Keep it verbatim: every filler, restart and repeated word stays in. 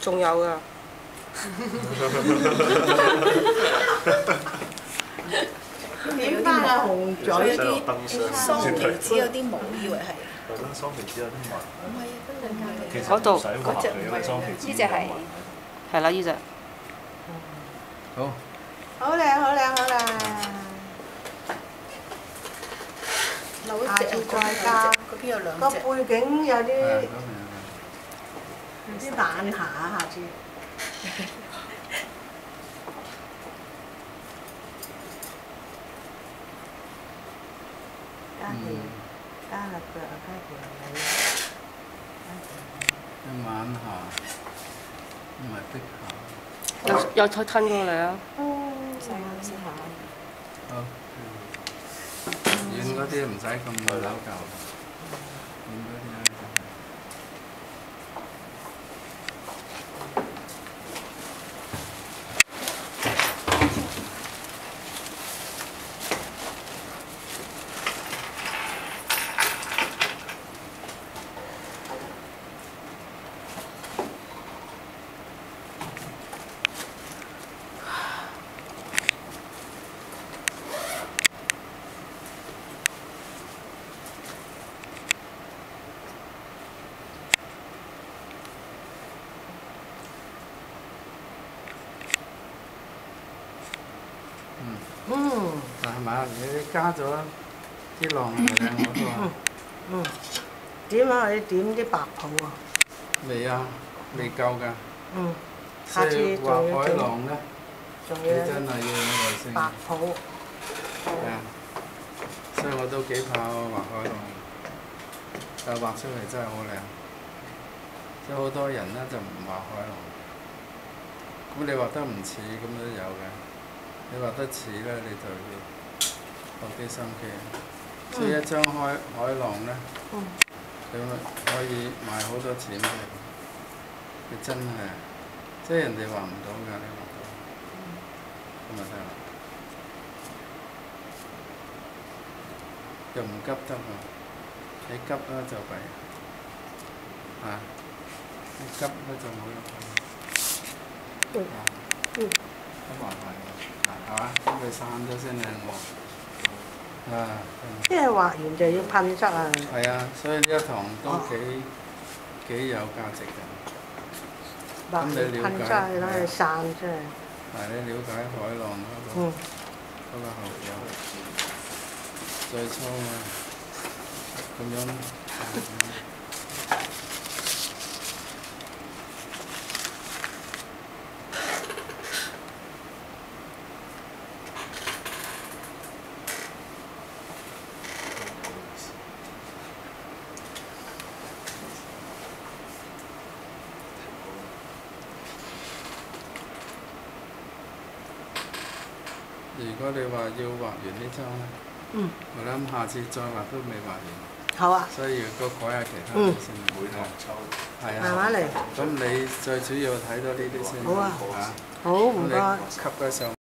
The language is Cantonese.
仲有㗎。 點翻啊紅嘴有啲啲桑皮子有啲毛，以為係。 係咯，桑皮子有啲紋。 唔係啊，跟住隔離。 其實嗰度唔使畫嘅，因為桑皮子呢只係係啦，呢只。 好。 好靚好靚好靚， 扭隻下次再加。 嗰邊有兩個隻。 背景有係啲嗰邊有啲懶下下次。加條加下腳啊，加條尾。 一晚下，唔係逼下。 又又再吞過嚟啊！ 試下試下。 好。遠嗰啲唔使咁扭舊，遠嗰啲咧就係。 嗯。 係嘛？你加咗啲浪係靚好多啊！ 嗯。點啊？你點啲白泡啊？ 未啊，未夠㗎。 嗯。下次所以畫海仲要整浪咧， 仲要你真係要有耐性。 白泡。 係啊，所以我都幾怕畫海浪，但係畫出嚟真係好靚。即係好多人咧就唔畫海浪，咁你畫得唔似咁都有嘅。你畫得似咧，你就要落啲心機。所以一張海海浪咧，佢可以賣好多錢嘅。佢真係，即係人哋畫唔到㗎，你畫到，咁咪得啦。又唔急得喎，你急咧就弊，啊！你急咧就冇用。啊，咁麻煩㗎，係嘛？咁佢散咗先靚喎。啊， 即係畫完就要噴漆啊！ 係啊，所以呢一堂都幾幾有價值嘅。 畫完噴漆等佢散出嚟。 係你了解海浪嗰個嗰個後有最初啊咁樣。如果你話要畫完呢張咧， 嗯， 我諗下次再畫都未畫完。 好啊。 所以如果改下其他啲先， 每堂抽。 係啊。 慢慢嚟。 咁你最主要睇到呢啲先。 好啊。 嚇。 好，唔該。 吸得上。